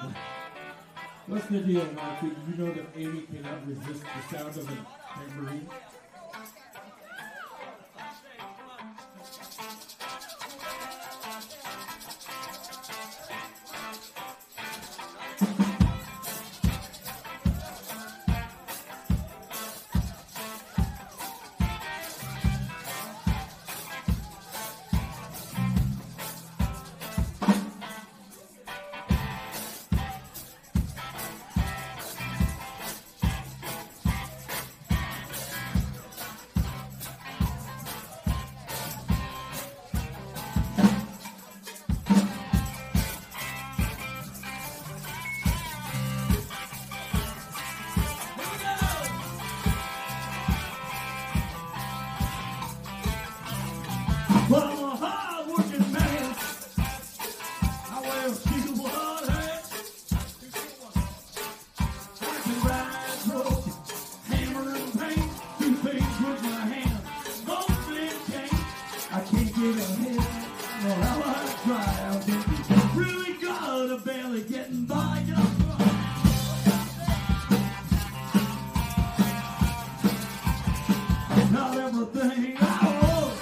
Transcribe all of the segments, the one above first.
What's the deal, Mark? Did you know that Amy cannot resist the sound of a tambourine? Well, I'm a hard-working man. I wear a steel-wood hat. I can ride, rope, hammer, and paint. Do things with my hands. Mostly can't. I can't get ahead. No, how I try. I'm getting really good at barely getting by. Get up. Not everything I want.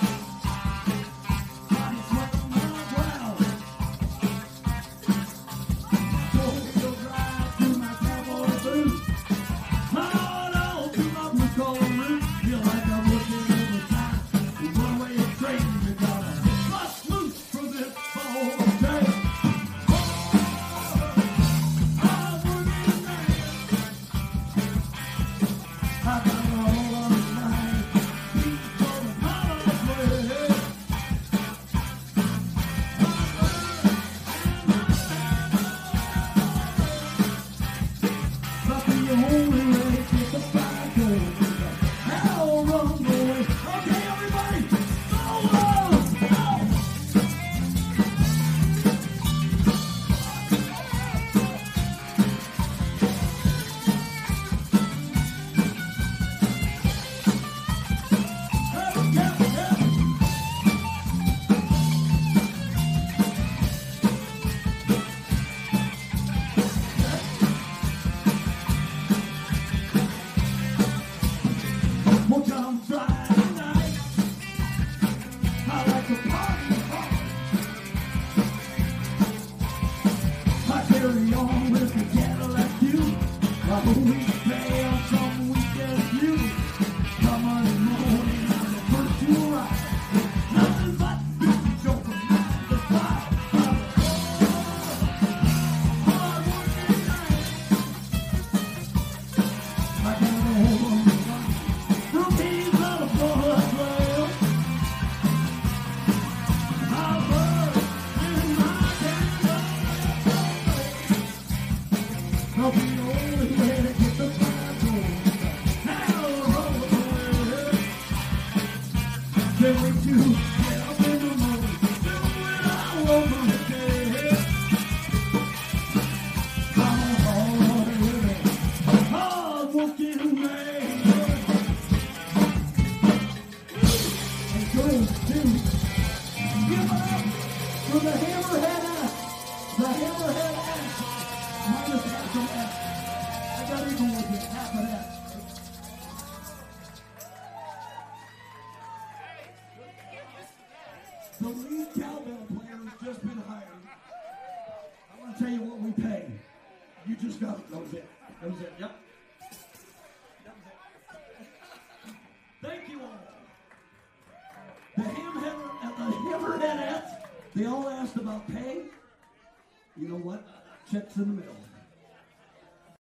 The lead cowbell player has just been hired. I want to tell you what we pay. You just got it. That was it. That was it. Yep. That was it. Thank you all. The Hammerheadettes, they all asked about pay. You know what? Check's in the mail.